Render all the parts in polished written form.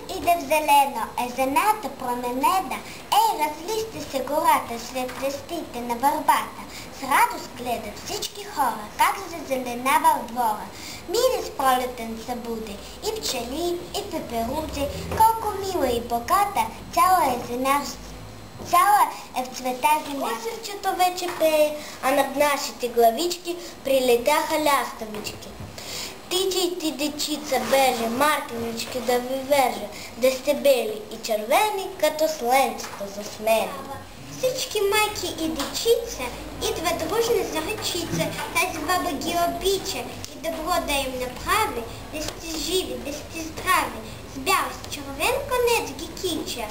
іде в зелено, земята променеда. Ей, разлізьте се гората, светлестите на върбата. С радост гледат всички хора, как зазеленава от двора. Мире с пролетен събуди, и пчели, и пеперуди, колко мила и богата, цяла е земя, цяла е в цвета земя. Осърчето вече пее, а над нашите главички прилетяха ляставички. Тичай ти, дечица, беже, мартинички да ви верже, да сте бели и червени, като сленцето заснени. Всички майки и дечица идват дружно за ръчица, тази баба ги обича и добро да им направи, да сте живи, да сте здрави. С бял, с червен конец ги кича.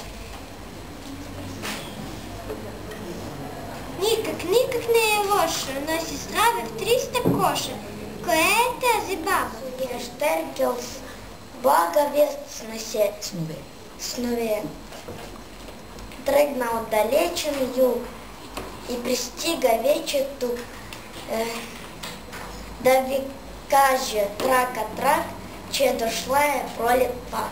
Никак не е лошо, носи здраве в 300 коша. Коя е тази баба? Щеркел с блага вест снесе снове. Тръгна от далечен юг и пристига вече тук. Да ви каже трак, че дошла е пролет пак.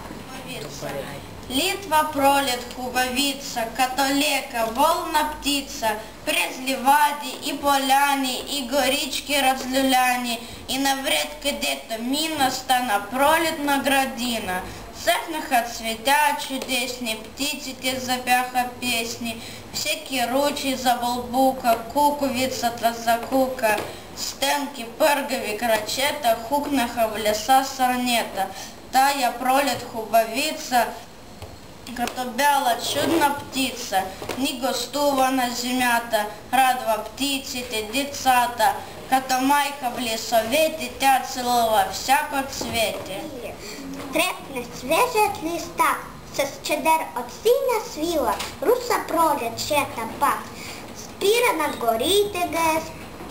Литва пролет хубавица, като лека волна птица, през ливади и поляни, и горички разлюляни, и навред където мина, стана пролетна градина. Цъфнаха цветя чудесни, птиците запяха песни, всеки ручи завълбука, куковицата закука, стенки пъргави крачета хукнаха в леса сърнета. Тая пролет хубавица, като бяла чудна птица, ни гостува на земята, радва птиците, децата, като майка в лесовете, тя целува всяко цвете. Трепне свежият листа, с чадър от сина свила, руса пролет шета пак. Спира над горите га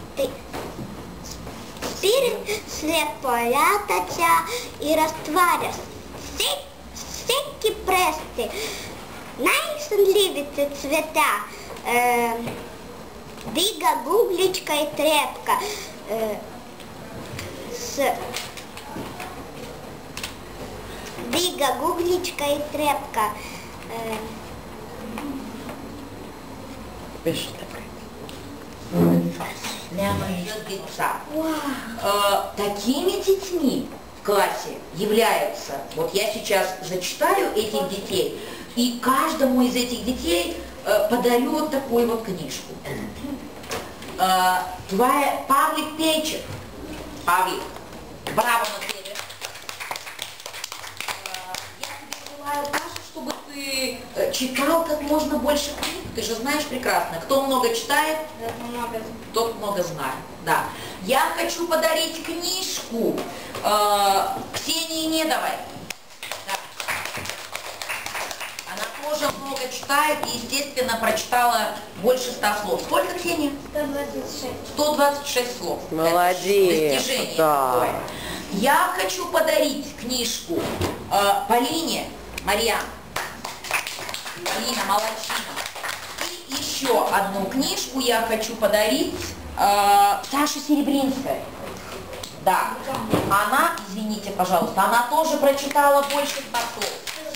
спира след полята тя и разтваря всеки прести, най-сънливите цвета. Дига гугличка и трепка. Дига гугличка и трепка. Пиши така. Няма деца. Такими детьми в классе являются, вот я сейчас зачитаю этих детей, и каждому из этих детей подарю вот такую вот книжку. Павлик Пейчик. Павлик, браво на тебе. Я тебе желаю, Паша, чтобы ты читал как можно больше книг. Ты же знаешь прекрасно, кто много читает, тот много знает. Да. Я хочу подарить книжку Ксении Недовой. Да. Она тоже много читает и, естественно, прочитала больше 100 слов. Сколько, Ксения? 126. 126 слов. Молодец. Достижение да. такое. Я хочу подарить книжку Полине Марьян. Полина молодчина. И еще одну книжку я хочу подарить Саше Серебринской. Да. Она, извините, пожалуйста, она тоже прочитала больше 100 слов.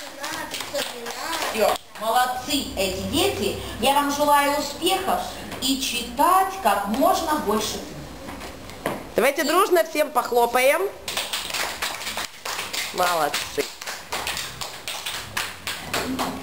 Все. Молодцы эти дети. Я вам желаю успехов и читать как можно больше книг. Давайте дружно всем похлопаем. Молодцы.